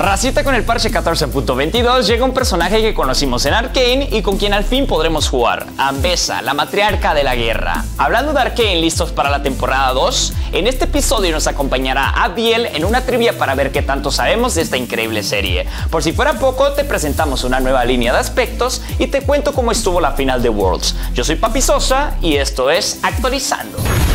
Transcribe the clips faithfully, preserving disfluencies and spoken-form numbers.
Racita, con el parche catorce punto veintidós llega un personaje que conocimos en Arcane y con quien al fin podremos jugar: Ambessa, la matriarca de la guerra. Hablando de Arcane, listos para la temporada dos, en este episodio nos acompañará Abiel en una trivia para ver qué tanto sabemos de esta increíble serie. Por si fuera poco, te presentamos una nueva línea de aspectos y te cuento cómo estuvo la final de Worlds. Yo soy Papi Sosa y esto es Actualizando.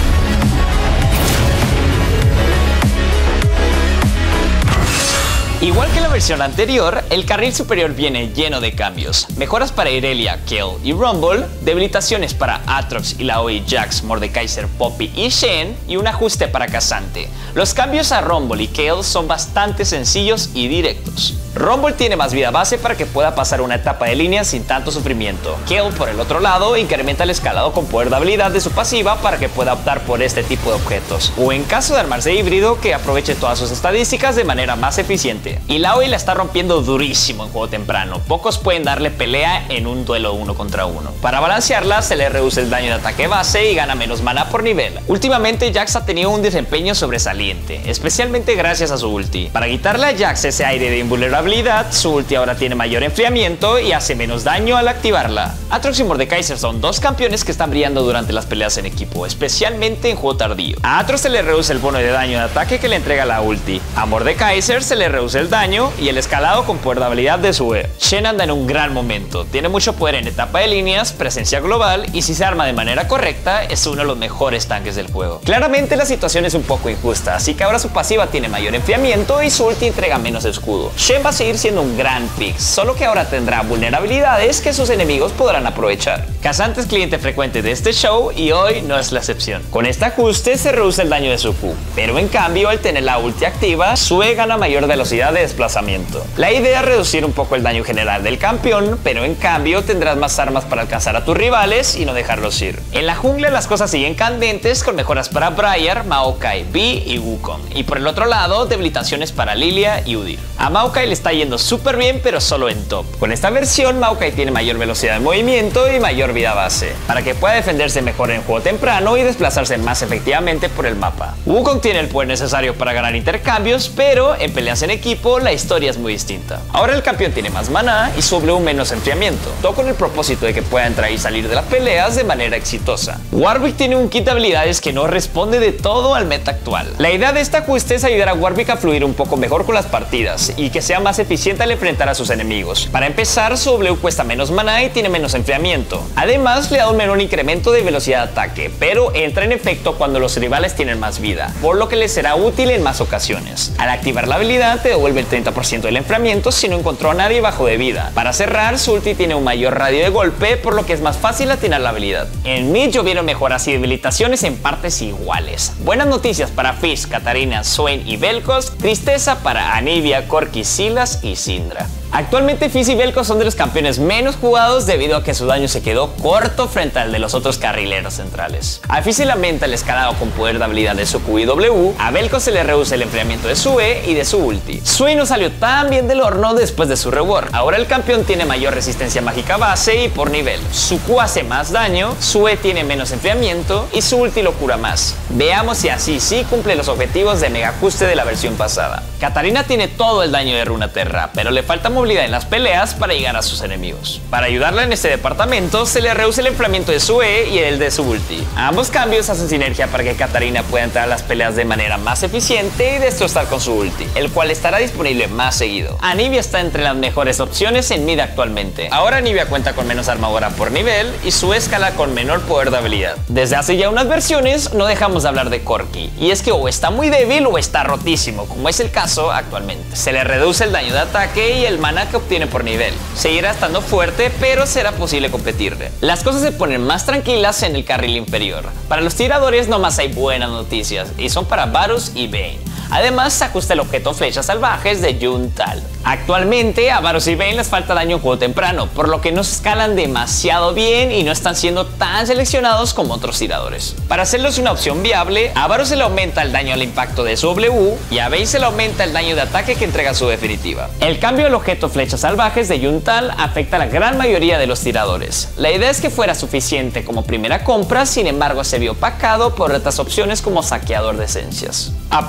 Igual que la versión anterior, el carril superior viene lleno de cambios. Mejoras para Irelia, Kayle y Rumble, debilitaciones para Aatrox, Illaoi, Jax, Mordekaiser, Poppy y Shen, y un ajuste para K'Sante. Los cambios a Rumble y Kayle son bastante sencillos y directos. Rumble tiene más vida base para que pueda pasar una etapa de línea sin tanto sufrimiento. Kayle, por el otro lado, incrementa el escalado con poder de habilidad de su pasiva para que pueda optar por este tipo de objetos, o en caso de armarse híbrido, que aproveche todas sus estadísticas de manera más eficiente. Illaoi la está rompiendo durísimo en juego temprano, pocos pueden darle pelea en un duelo uno contra uno. Para balancearla, se le reduce el daño de ataque base y gana menos mana por nivel. Últimamente Jax ha tenido un desempeño sobresaliente, especialmente gracias a su ulti. Para quitarle a Jax ese aire de invulnerabilidad, su ulti ahora tiene mayor enfriamiento y hace menos daño al activarla. Aatrox y Mordekaiser son dos campeones que están brillando durante las peleas en equipo, especialmente en juego tardío. A Aatrox se le reduce el bono de daño de ataque que le entrega la ulti. A Mordekaiser se le reduce el daño y el escalado con poder de habilidad de su E. Shen anda en un gran momento, tiene mucho poder en etapa de líneas, presencia global y si se arma de manera correcta es uno de los mejores tanques del juego. Claramente la situación es un poco injusta, así que ahora su pasiva tiene mayor enfriamiento y su ulti entrega menos escudo. Shen va a seguir siendo un gran pick, solo que ahora tendrá vulnerabilidades que sus enemigos podrán aprovechar. K'Sante es cliente frecuente de este show y hoy no es la excepción. Con este ajuste se reduce el daño de su Q, pero en cambio al tener la ulti activa, su E gana mayor velocidad de desplazamiento. La idea es reducir un poco el daño general del campeón, pero en cambio tendrás más armas para alcanzar a tus rivales y no dejarlos ir. En la jungla las cosas siguen candentes con mejoras para Briar, Maokai, Vi y Wukong, y por el otro lado debilitaciones para Lilia y Udyr. A Maokai le está yendo súper bien, pero solo en top. Con esta versión Maokai tiene mayor velocidad de movimiento y mayor vida base, para que pueda defenderse mejor en juego temprano y desplazarse más efectivamente por el mapa. Wukong tiene el poder necesario para ganar intercambios, pero en peleas en equipo la historia es muy distinta. Ahora el campeón tiene más maná y su W menos enfriamiento, todo con el propósito de que pueda entrar y salir de las peleas de manera exitosa. Warwick tiene un kit de habilidades que no responde de todo al meta actual. La idea de este ajuste es ayudar a Warwick a fluir un poco mejor con las partidas y que sea más eficiente al enfrentar a sus enemigos. Para empezar, su W cuesta menos maná y tiene menos enfriamiento. Además, le da un menor incremento de velocidad de ataque, pero entra en efecto cuando los rivales tienen más vida, por lo que les será útil en más ocasiones. Al activar la habilidad, te devuelve el treinta por ciento del enfriamiento si no encontró a nadie bajo de vida. Para cerrar, su ulti tiene un mayor radio de golpe, por lo que es más fácil atinar la habilidad. En mid llovieron mejoras y debilitaciones en partes iguales. Buenas noticias para Fizz, Katarina, Swain y Vel'Koz, tristeza para Anivia, Corki, Sylas y Syndra. Actualmente Fizz y Vel'Koz son de los campeones menos jugados debido a que su daño se quedó corto frente al de los otros carrileros centrales. A Fizz se le aumenta el escalado con poder de habilidad de su Q y W, a Vel'Koz se le reduce el enfriamiento de su E y de su ulti. Swain no salió tan bien del horno después de su rework. Ahora el campeón tiene mayor resistencia mágica base y por nivel. Su Q hace más daño, su E tiene menos enfriamiento y su ulti lo cura más. Veamos si así sí cumple los objetivos de mega ajuste de la versión pasada. Katarina tiene todo el daño de Runeterra, pero le falta movilidad en las peleas para llegar a sus enemigos. Para ayudarla en este departamento, se le reduce el enfriamiento de su E y el de su ulti. Ambos cambios hacen sinergia para que Katarina pueda entrar a las peleas de manera más eficiente y destrozar con su ulti, el cual estará disponible más seguido. Anivia está entre las mejores opciones en mid actualmente. Ahora Anivia cuenta con menos armadura por nivel y su escala con menor poder de habilidad. Desde hace ya unas versiones no dejamos de hablar de Corki, y es que o está muy débil o está rotísimo, como es el caso actualmente. Se le reduce el daño de ataque y el mana que obtiene por nivel. Seguirá estando fuerte, pero será posible competirle. Las cosas se ponen más tranquilas en el carril inferior. Para los tiradores nomás hay buenas noticias, y son para Varus y Vayne. Además, se ajusta el objeto Flechas Salvajes de Yuntal. Actualmente, a Varus y Vayne les falta daño en juego temprano, por lo que no se escalan demasiado bien y no están siendo tan seleccionados como otros tiradores. Para hacerlos una opción viable, a Varus se le aumenta el daño al impacto de su W y a Vayne se le aumenta el daño de ataque que entrega su definitiva. El cambio del objeto Flechas Salvajes de Yuntal afecta a la gran mayoría de los tiradores. La idea es que fuera suficiente como primera compra, sin embargo se vio opacado por otras opciones como Saqueador de Esencias. A partir de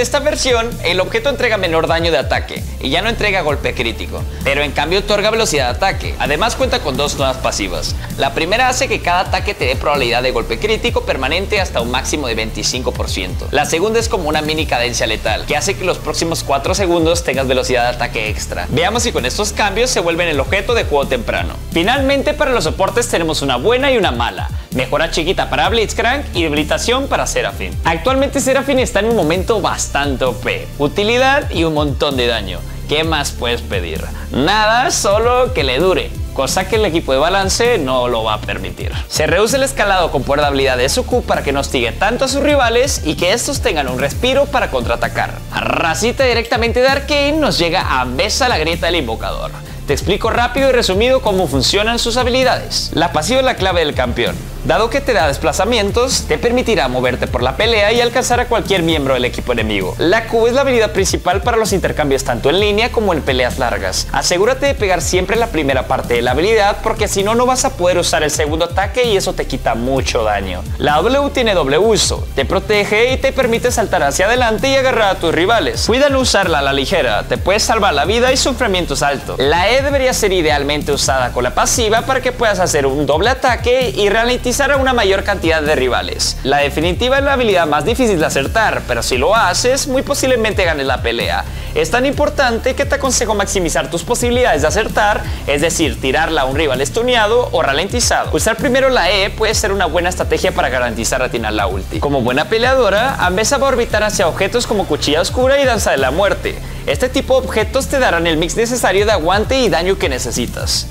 esta versión, el objeto entrega menor daño de ataque y ya no entrega golpe crítico, pero en cambio otorga velocidad de ataque. Además cuenta con dos nuevas pasivas. La primera hace que cada ataque te dé probabilidad de golpe crítico permanente hasta un máximo de veinticinco por ciento. La segunda es como una mini cadencia letal, que hace que los próximos cuatro segundos tengas velocidad de ataque extra. Veamos si con estos cambios se vuelven el objeto de juego temprano. Finalmente, para los soportes tenemos una buena y una mala. Mejora chiquita para Blitzcrank y debilitación para Seraphine. Actualmente Seraphine está en un momento bastante O P, utilidad y un montón de daño. ¿Qué más puedes pedir? Nada, solo que le dure, cosa que el equipo de balance no lo va a permitir. Se reduce el escalado con poder de habilidad de su Q para que no hostigue tanto a sus rivales y que estos tengan un respiro para contraatacar. Racita directamente de Arcane nos llega Ambessa, la grieta del invocador. Te explico rápido y resumido cómo funcionan sus habilidades. La pasiva es la clave del campeón. Dado que te da desplazamientos, te permitirá moverte por la pelea y alcanzar a cualquier miembro del equipo enemigo. La Q es la habilidad principal para los intercambios tanto en línea como en peleas largas. Asegúrate de pegar siempre la primera parte de la habilidad porque si no, no vas a poder usar el segundo ataque y eso te quita mucho daño. La W tiene doble uso, te protege y te permite saltar hacia adelante y agarrar a tus rivales. Cuida no usarla a la ligera, te puedes salvar la vida y sufrimiento es alto. La E debería ser idealmente usada con la pasiva para que puedas hacer un doble ataque y ralentizar a una mayor cantidad de rivales. La definitiva es la habilidad más difícil de acertar, pero si lo haces, muy posiblemente ganes la pelea. Es tan importante que te aconsejo maximizar tus posibilidades de acertar, es decir, tirarla a un rival estuneado o ralentizado. Usar primero la E puede ser una buena estrategia para garantizar atinar la ulti. Como buena peleadora, Ambessa va a orbitar hacia objetos como Cuchilla Oscura y Danza de la Muerte. Este tipo de objetos te darán el mix necesario de aguante y daño que necesitas.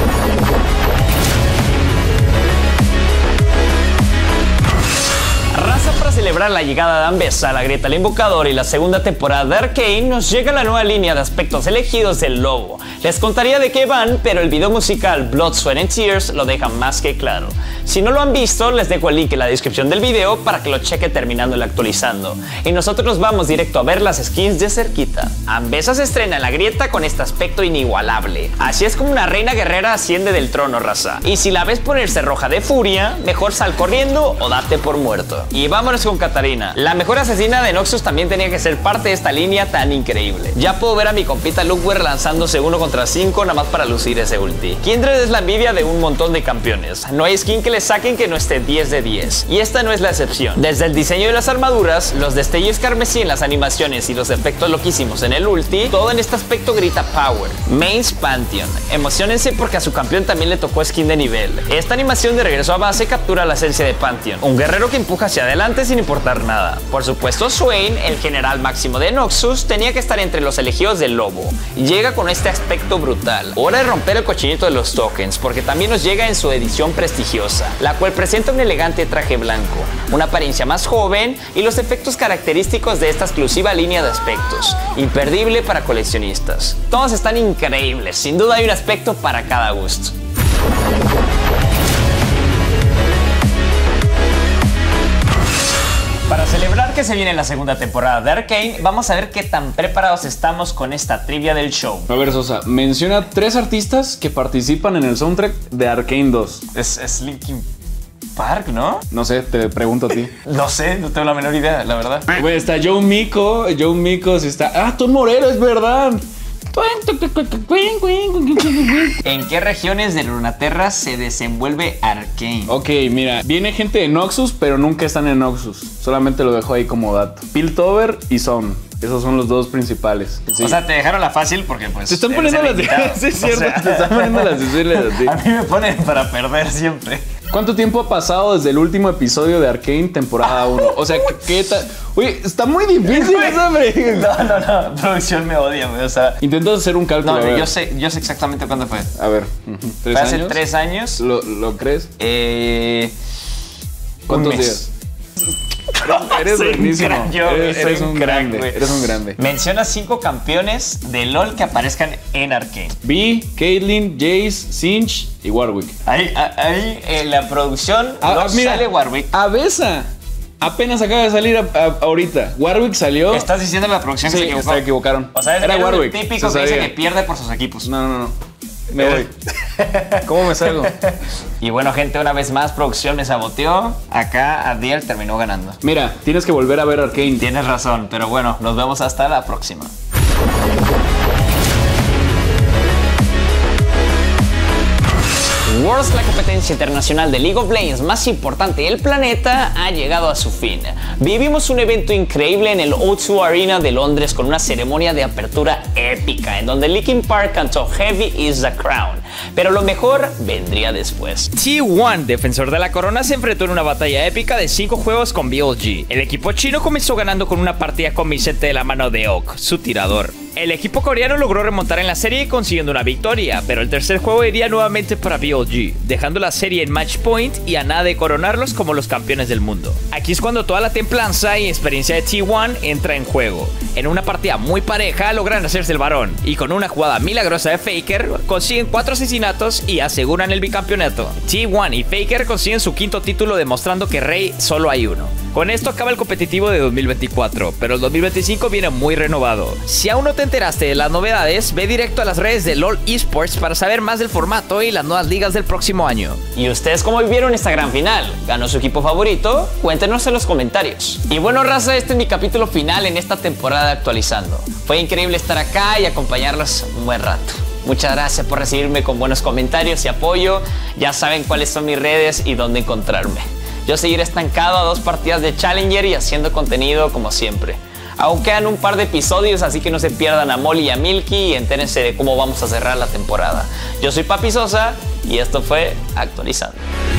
Para celebrar la llegada de Ambessa, la grieta del invocador y la segunda temporada de Arcane, nos llega la nueva línea de aspectos elegidos del lobo. Les contaría de qué van, pero el video musical Blood, Sweat and Tears lo deja más que claro. Si no lo han visto, les dejo el link en la descripción del video para que lo cheque terminando el actualizando. Y nosotros nos vamos directo a ver las skins de cerquita. Ambessa se estrena en la grieta con este aspecto inigualable. Así es como una reina guerrera asciende del trono, raza. Y si la ves ponerse roja de furia, mejor sal corriendo o date por muerto. Y vámonos con Katarina. La mejor asesina de Noxus también tenía que ser parte de esta línea tan increíble. Ya puedo ver a mi compita Lukeware lanzándose uno contra cinco nada más para lucir ese ulti. Kindred es la envidia de un montón de campeones. No hay skin que le saquen que no esté diez de diez. Y esta no es la excepción. Desde el diseño de las armaduras, los destellos carmesí en las animaciones y los efectos loquísimos en el ulti, todo en este aspecto grita power. Mains Pantheon. Emocionense porque a su campeón también le tocó skin de nivel. Esta animación de regreso a base captura la esencia de Pantheon. Un guerrero que empuja hacia adelante sin importar nada. Por supuesto, Swain, el general máximo de Noxus, tenía que estar entre los elegidos del lobo. Llega con este aspecto brutal. Hora de romper el cochinito de los tokens, porque también nos llega en su edición prestigiosa, la cual presenta un elegante traje blanco, una apariencia más joven y los efectos característicos de esta exclusiva línea de aspectos. Imperdible para coleccionistas. Todos están increíbles, sin duda hay un aspecto para cada gusto. Para celebrar que se viene la segunda temporada de Arcane, vamos a ver qué tan preparados estamos con esta trivia del show. A ver, Sosa, menciona tres artistas que participan en el soundtrack de Arcane dos. Es, es Linkin Park, ¿no? No sé, te pregunto a ti. No sé, no tengo la menor idea, la verdad. Güey, está Joe Miko, Joe Miko, sí está... Ah, Tom Morello, es verdad. ¿En qué regiones de Runeterra se desenvuelve Arcane? Ok, mira, viene gente de Noxus, pero nunca están en Noxus. Solamente lo dejo ahí como dato. Piltover y Zone. Esos son los dos principales. Sí. O sea, te dejaron la fácil porque pues... Te están poniendo las difíciles. Sí, es cierto, o sea, te están poniendo las difíciles a ti. A mí me ponen para perder siempre. ¿Cuánto tiempo ha pasado desde el último episodio de Arcane temporada uno? O sea, ¿qué tal? Oye, está muy difícil esa pregunta. No, no, no. Producción me odia, güey. O sea... Intento hacer un cálculo. No, yo sé, yo sé exactamente cuándo fue. A ver. ¿Tres años? Hace tres años. ¿Lo, lo crees? Eh... ¿Cuántos días? Eres soy buenísimo. Un yo, eres, eres un crack, grande. Wey. Eres un grande. Menciona cinco campeones de LoL que aparezcan en Arcane. Vi, Caitlyn, Jace, Sinch y Warwick. Ahí, ahí en la producción ah, no mira, sale Warwick. Avesa. Apenas acaba de salir a, a, ahorita. Warwick salió. ¿Estás diciendo la producción sí, que se equivocó? se equivocaron. O sea, es Era Warwick. el típico que dice que pierde por sus equipos. No, no, no. Me voy. ¿Cómo me salgo? Y bueno, gente, una vez más, producción me saboteó. Acá Adiel terminó ganando. Mira, tienes que volver a ver Arcane. Tienes razón, pero bueno, nos vemos hasta la próxima. Worlds, la competencia internacional de League of Legends más importante del planeta, ha llegado a su fin. Vivimos un evento increíble en el O dos Arena de Londres con una ceremonia de apertura épica en donde Linkin Park cantó Heavy is the Crown. Pero lo mejor vendría después. T uno, defensor de la corona, se enfrentó en una batalla épica de cinco juegos con B L G. El equipo chino comenzó ganando con una partida convincente de la mano de Oak, su tirador. El equipo coreano logró remontar en la serie consiguiendo una victoria, pero el tercer juego iría nuevamente para B L G, dejando la serie en match point y a nada de coronarlos como los campeones del mundo. Aquí es cuando toda la templanza y experiencia de T uno entra en juego. En una partida muy pareja logran hacerse el varón, y con una jugada milagrosa de Faker consiguen cuatro asesinatos y aseguran el bicampeonato. T uno y Faker consiguen su quinto título demostrando que Rey solo hay uno. Con esto acaba el competitivo de dos mil veinticuatro, pero el dos mil veinticinco viene muy renovado. Si aún no te enteraste de las novedades, ve directo a las redes de LOL Esports para saber más del formato y las nuevas ligas del próximo año. ¿Y ustedes cómo vivieron esta gran final? ¿Ganó su equipo favorito? Cuéntenos en los comentarios. Y bueno, raza, este es mi capítulo final en esta temporada de Actualizando. Fue increíble estar acá y acompañarlos un buen rato. Muchas gracias por recibirme con buenos comentarios y apoyo. Ya saben cuáles son mis redes y dónde encontrarme. Yo seguiré estancado a dos partidas de Challenger y haciendo contenido como siempre. Aún quedan un par de episodios, así que no se pierdan a Molly y a Milky y entérense de cómo vamos a cerrar la temporada. Yo soy Papi Sosa y esto fue Actualizando.